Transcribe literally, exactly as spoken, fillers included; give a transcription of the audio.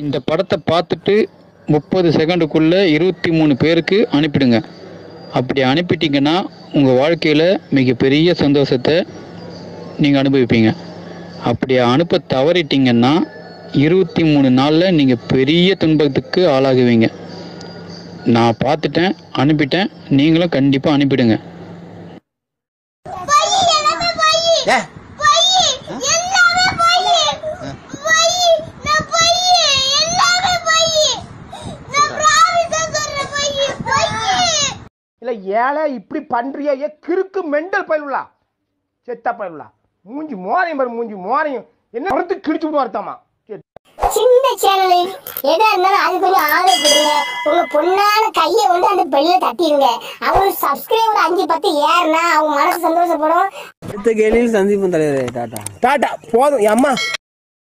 இந்த படத்தை பார்த்துட்டு முப்பது செகண்டுக்குள்ளே இருபத்தி மூணு பேருக்கு அனுப்பிடுங்க. அப்படி அனுப்பிட்டீங்கன்னா உங்கள் வாழ்க்கையில் மிகப்பெரிய சந்தோஷத்தை நீங்கள் அனுபவிப்பீங்க. அப்படி அனுப்ப தவறிட்டீங்கன்னா இருபத்தி மூணு நாளில் நீங்கள் பெரிய துன்பத்துக்கு ஆளாகுவீங்க. நான் பார்த்துட்டேன், அனுப்பிட்டேன், நீங்களும் கண்டிப்பாக அனுப்பிடுங்க. இல்லை ஏழை இப்படி பண்றியா? ஏ கிறுக்கு மெண்டல் பயிலுலா, செத்தா பயிலுலா, மூஞ்சி மோரையும் பாரு, மூஞ்சி மோரையும் என்ன மரத்து கிழிச்சு விட்டு வரத்தாமா. சின்ன சேனல் எதா இருந்தாலும் அது கொஞ்சம் ஆதரவு கொடுங்க. உங்க பொண்ணான கையை வந்து அந்த பெல்ல தட்டிடுங்க. அவங்க சப்ஸ்கிரைபர் அஞ்சு பத்து ஏறுனா அவங்க மனசு சந்தோஷப்படும். அடுத்த கேள்வியில் சந்திப்போம் தலைவரே. டாடா டாடா போதும் அம்மா.